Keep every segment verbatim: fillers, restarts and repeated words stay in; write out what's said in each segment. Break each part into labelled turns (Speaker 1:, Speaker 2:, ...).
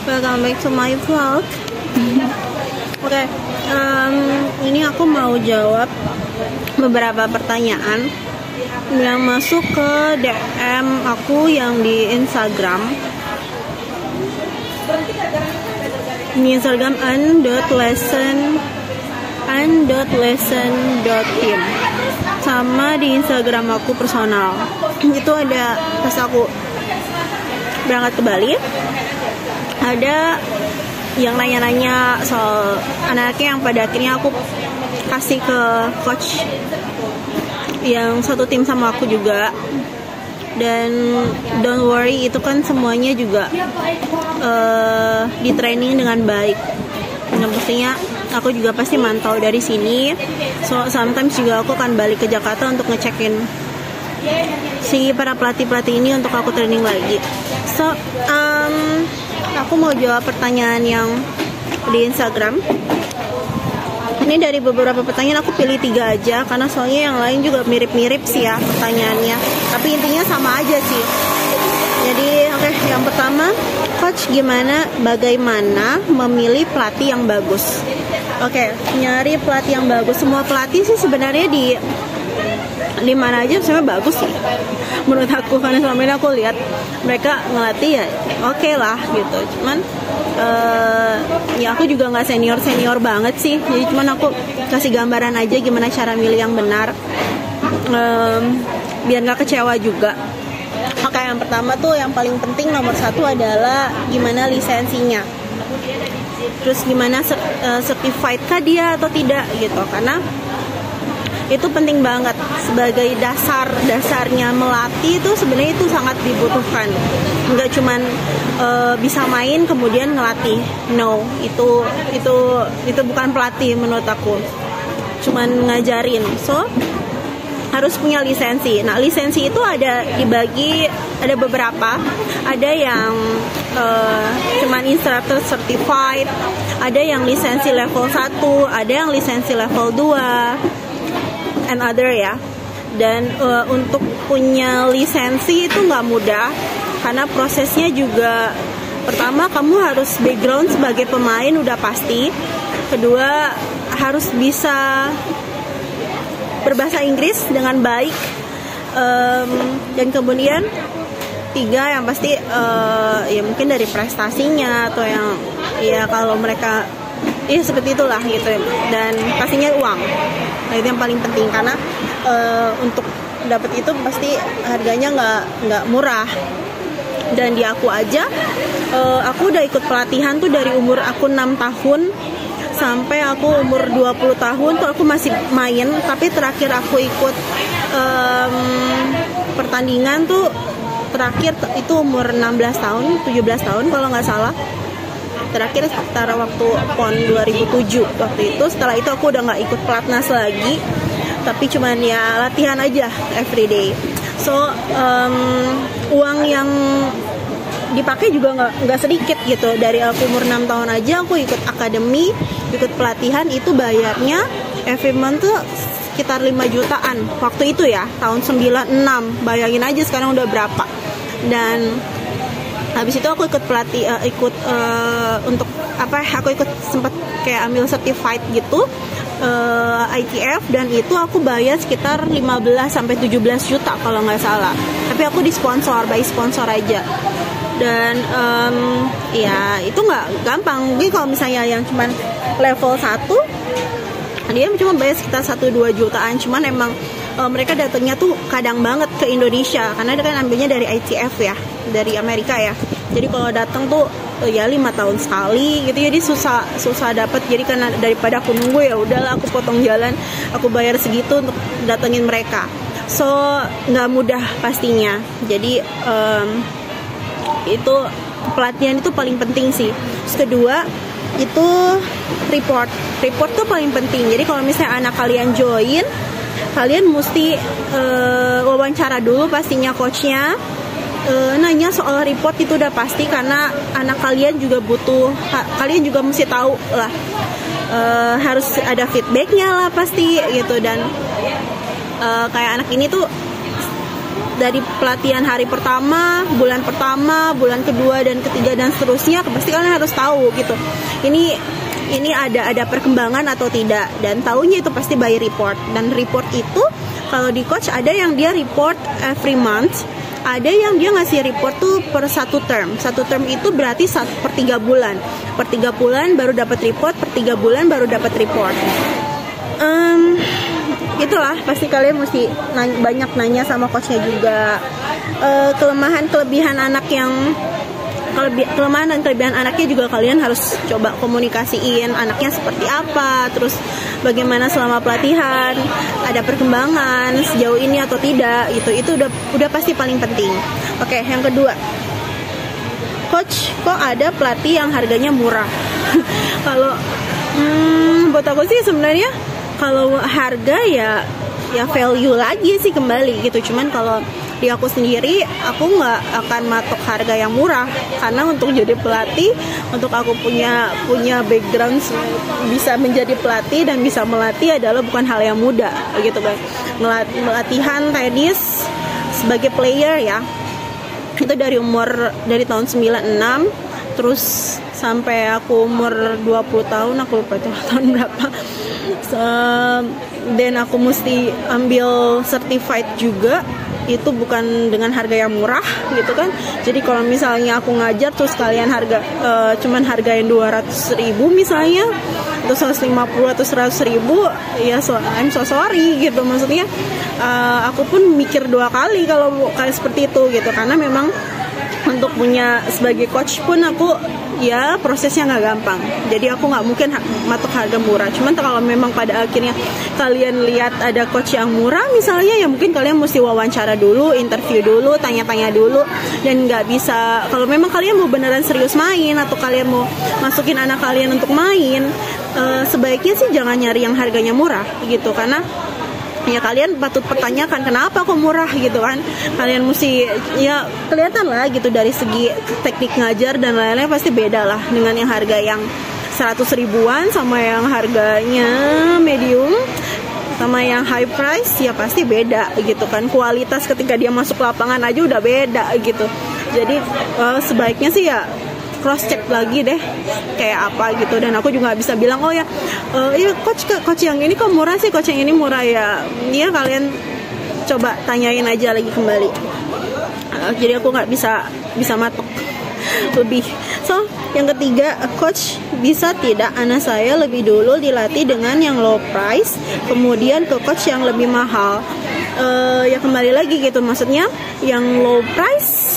Speaker 1: Welcome back to my vlog. Oke, okay, um, ini aku mau jawab beberapa pertanyaan yang masuk ke D M aku yang di Instagram. Di Instagram an.lesson an.lesson.team sama di Instagram aku personal. Itu ada pas aku berangkat ke Bali, ada yang nanya-nanya soal anaknya yang pada akhirnya aku kasih ke coach yang satu tim sama aku juga. Dan don't worry, itu kan semuanya juga uh, di training dengan baik. Dan pastinya aku juga pasti mantau dari sini. So sometimes juga aku akan balik ke Jakarta untuk ngecekin si para pelatih-pelatih ini untuk aku training lagi. So um, aku mau jawab pertanyaan yang di Instagram. Ini dari beberapa pertanyaan aku pilih tiga aja karena soalnya yang lain juga mirip-mirip sih ya pertanyaannya. Tapi intinya sama aja sih. Jadi oke, okay, yang pertama, coach gimana bagaimana memilih pelatih yang bagus? Oke, okay, nyari pelatih yang bagus. Semua pelatih sih sebenarnya di di mana aja sebenarnya bagus sih menurut aku, karena selama ini aku lihat mereka ngelatih ya oke okay lah gitu. Cuman uh, ya aku juga nggak senior senior banget sih, jadi cuman aku kasih gambaran aja gimana cara milih yang benar, um, biar nggak kecewa juga. Oke, yang pertama tuh yang paling penting nomor satu adalah gimana lisensinya, terus gimana uh, certified kah dia atau tidak gitu, karena itu penting banget sebagai dasar dasarnya melatih. Itu sebenarnya itu sangat dibutuhkan, nggak cuman uh, bisa main kemudian ngelatih, no, itu itu itu bukan pelatih menurut aku, cuman ngajarin. So harus punya lisensi. Nah lisensi itu ada dibagi, ada beberapa, ada yang uh, cuman instructor certified, ada yang lisensi level satu, ada yang lisensi level dua and other ya. Dan uh, untuk punya lisensi itu nggak mudah karena prosesnya juga, pertama kamu harus background sebagai pemain udah pasti, kedua harus bisa berbahasa Inggris dengan baik, um, dan kemudian tiga yang pasti uh, ya mungkin dari prestasinya atau yang ya kalau mereka iya seperti itulah gitu, dan pastinya uang. Nah itu yang paling penting karena uh, untuk dapat itu pasti harganya nggak nggak murah. Dan di aku aja, uh, aku udah ikut pelatihan tuh dari umur aku enam tahun sampai aku umur dua puluh tahun tuh aku masih main. Tapi terakhir aku ikut um, pertandingan tuh terakhir itu umur enam belas tahun, tujuh belas tahun kalau nggak salah. Terakhir sekitar waktu PON dua ribu tujuh waktu itu. Setelah itu aku udah nggak ikut pelatnas lagi, tapi cuman ya latihan aja everyday. So um, uang yang dipakai juga nggak nggak sedikit gitu. Dari aku umur enam tahun aja aku ikut akademi, ikut pelatihan, itu bayarnya every month tuh sekitar lima jutaan waktu itu ya, tahun sembilan enam. Bayangin aja sekarang udah berapa. Dan habis itu aku ikut pelatih, uh, ikut uh, untuk apa? Aku ikut sempat kayak ambil certified gitu, uh, I T F, dan itu aku bayar sekitar lima belas sampai tujuh belas juta kalau nggak salah. Tapi aku disponsor, by sponsor aja. Dan um, ya itu nggak gampang. Mungkin kalau misalnya yang cuman level satu, dia cuma bayar sekitar satu dua jutaan. Cuman emang uh, mereka datangnya tuh kadang banget ke Indonesia karena dia kan ambilnya dari I T F ya, dari Amerika ya. Jadi kalau datang tuh uh, ya lima tahun sekali gitu. Jadi susah susah dapat. Jadi karena daripada aku nunggu, ya udahlah aku potong jalan, aku bayar segitu untuk datengin mereka. So nggak mudah pastinya. Jadi um, itu pelatihan itu paling penting sih. Terus kedua itu report. Report tuh paling penting. Jadi kalau misalnya anak kalian join, kalian mesti uh, wawancara dulu pastinya coachnya, uh, nanya soal report itu udah pasti karena anak kalian juga butuh, ha, kalian juga mesti tahu lah, uh, harus ada feedbacknya lah pasti gitu. Dan uh, kayak anak ini tuh dari pelatihan hari pertama, bulan pertama, bulan kedua dan ketiga dan seterusnya, pasti kalian harus tahu gitu. Ini ini ada ada perkembangan atau tidak, dan tahunya itu pasti by report. Dan report itu kalau di coach ada yang dia report every month, ada yang dia ngasih report tuh per satu term. Satu term itu berarti satu, per tiga bulan. Per tiga bulan baru dapat report, per tiga bulan baru dapat report. Um, itulah pasti kalian mesti nanya, banyak nanya sama coachnya juga. Uh, kelemahan kelebihan anak yang Kelebi- kelemahan dan kelebihan anaknya juga kalian harus coba komunikasiin anaknya seperti apa, terus bagaimana selama pelatihan, ada perkembangan sejauh ini atau tidak, itu itu udah udah pasti paling penting. Oke, yang kedua, coach, kok ada pelatih yang harganya murah? Kalau hmm, buat aku sih sebenarnya kalau harga ya ya value lagi sih kembali gitu. Cuman kalau di aku sendiri, aku nggak akan matok harga yang murah, karena untuk jadi pelatih, untuk aku punya punya background bisa menjadi pelatih dan bisa melatih adalah bukan hal yang mudah gitu kan. Melatihan tenis sebagai player ya, itu dari umur dari tahun sembilan enam terus sampai aku umur dua puluh tahun, aku lupa itu tahun berapa. Dan aku mesti ambil certified juga, itu bukan dengan harga yang murah gitu kan. Jadi kalau misalnya aku ngajar terus kalian harga uh, cuman hargain dua ratus ribu misalnya, atau seratus lima puluh atau seratus ribu, ya so, I'm so sorry gitu. Maksudnya uh, aku pun mikir dua kali kalau kayak seperti itu gitu, karena memang untuk punya sebagai coach pun aku ya prosesnya nggak gampang. Jadi aku nggak mungkin ha- matok harga murah. Cuman kalau memang pada akhirnya kalian lihat ada coach yang murah misalnya, ya mungkin kalian mesti wawancara dulu, interview dulu, tanya-tanya dulu. Dan nggak bisa, kalau memang kalian mau beneran serius main atau kalian mau masukin anak kalian untuk main, uh, sebaiknya sih jangan nyari yang harganya murah gitu, karena ya kalian patut pertanyakan kenapa kok murah gitu kan. Kalian mesti ya kelihatan lah gitu dari segi teknik ngajar dan lain-lain, pasti beda lah dengan yang harga yang seratus ribuan sama yang harganya medium sama yang high price, ya pasti beda gitu kan. Kualitas ketika dia masuk lapangan aja udah beda gitu. Jadi uh, sebaiknya sih ya cross check lagi deh kayak apa gitu. Dan aku juga gak bisa bilang oh ya uh, iya coach coach yang ini kok murah sih, coach yang ini murah ya. Iya kalian coba tanyain aja lagi kembali. Uh, jadi aku nggak bisa bisa matok lebih. So yang ketiga, coach bisa tidak anak saya lebih dulu dilatih dengan yang low price kemudian ke coach yang lebih mahal? Uh, ya kembali lagi gitu, maksudnya yang low price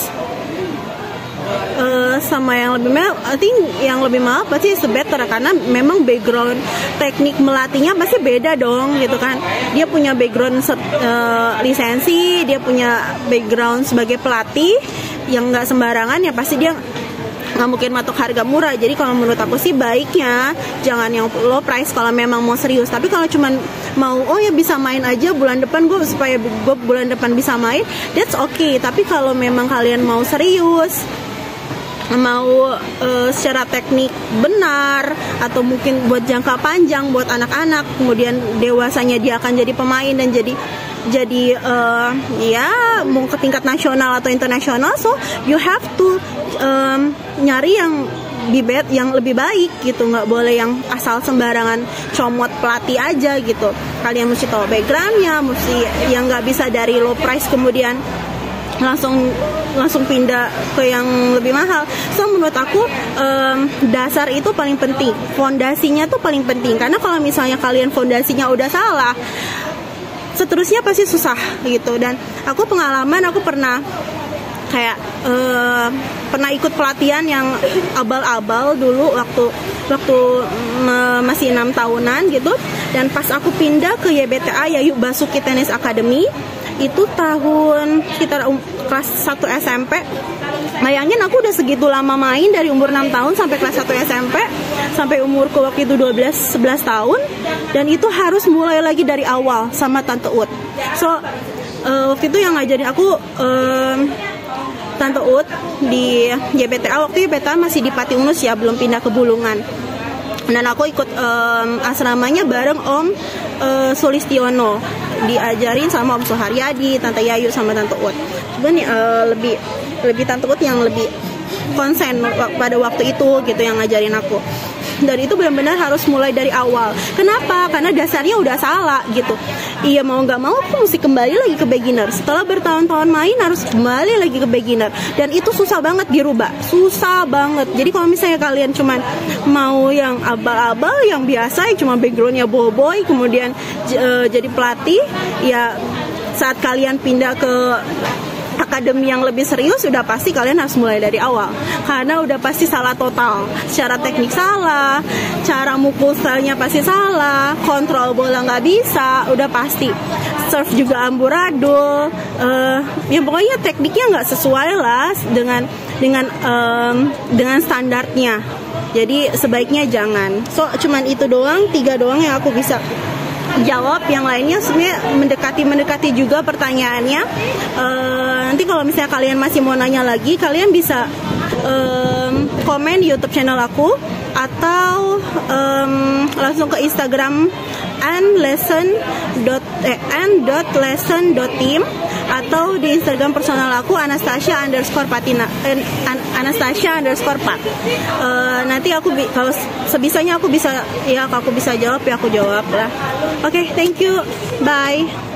Speaker 1: Uh, sama yang lebih mahal, I think yang lebih mahal pasti is better, karena memang background teknik melatihnya pasti beda dong gitu kan. Dia punya background uh, lisensi, dia punya background sebagai pelatih yang nggak sembarangan, ya pasti dia nggak mungkin matok harga murah. Jadi kalau menurut aku sih baiknya jangan yang low price kalau memang mau serius. Tapi kalau cuman mau oh ya bisa main aja bulan depan gue supaya gue bulan depan bisa main, that's okay. Tapi kalau memang kalian mau serius, mau uh, secara teknik benar, atau mungkin buat jangka panjang buat anak-anak, kemudian dewasanya dia akan jadi pemain dan jadi jadi uh, ya mau ke tingkat nasional atau internasional, so you have to um, nyari yang bibet yang lebih baik gitu. Nggak boleh yang asal sembarangan comot pelatih aja gitu. Kalian mesti tahu backgroundnya, mesti yang nggak bisa dari low price kemudian langsung langsung pindah ke yang lebih mahal. So menurut aku um, dasar itu paling penting, fondasinya tuh paling penting, karena kalau misalnya kalian fondasinya udah salah, seterusnya pasti susah gitu. Dan aku pengalaman, aku pernah kayak uh, pernah ikut pelatihan yang abal-abal dulu waktu waktu uh, masih enam tahunan gitu. Dan pas aku pindah ke Y B T A, Yayu Basuki Tennis Academy, itu tahun sekitar um, kelas satu S M P. Bayangin aku udah segitu lama main, dari umur enam tahun sampai kelas satu S M P, sampai umurku waktu itu dua belas sebelas tahun, dan itu harus mulai lagi dari awal sama Tante Ut. So uh, waktu itu yang ngajarin aku um, Tante Ut di Y B T A. Waktu Y B T A masih di Pati Unus ya, belum pindah ke Bulungan. Dan aku ikut um, asramanya bareng Om uh, Sulistiono. diajarin sama Om Suharyadi, Tante Yayu sama Tante Ut. Cuman uh, lebih lebih Tante Ut yang lebih konsen pada waktu itu gitu yang ngajarin aku. Dan itu benar-benar harus mulai dari awal. Kenapa? Karena dasarnya udah salah gitu. Iya, mau nggak mau aku mesti kembali lagi ke beginner. Setelah bertahun-tahun main harus kembali lagi ke beginner. Dan itu susah banget dirubah, susah banget. Jadi kalau misalnya kalian cuman mau yang abal-abal, yang biasa, yang cuma backgroundnya boboiboy, kemudian uh, jadi pelatih, ya saat kalian pindah ke akademi yang lebih serius, udah pasti kalian harus mulai dari awal. Karena udah pasti salah total. Secara teknik salah, cara mukul stylenya pasti salah, kontrol bola nggak bisa, udah pasti. Serve juga amburadul, uh, ya pokoknya tekniknya nggak sesuai lah dengan dengan um, dengan standarnya. Jadi sebaiknya jangan. So cuman itu doang, tiga doang yang aku bisa jawab. Yang lainnya sebenarnya mendekati-mendekati juga pertanyaannya. uh, Nanti kalau misalnya kalian masih mau nanya lagi, kalian bisa um, komen di YouTube channel aku, atau um, langsung ke Instagram and lesson dot eh, and dot lesson dot team, atau di Instagram personal aku Anastasia underscore patina eh, Anastasia underscore pat. Uh, nanti aku bi- kalau sebisanya aku bisa, ya aku bisa jawab, ya aku jawab lah. Oke, okay, thank you, bye.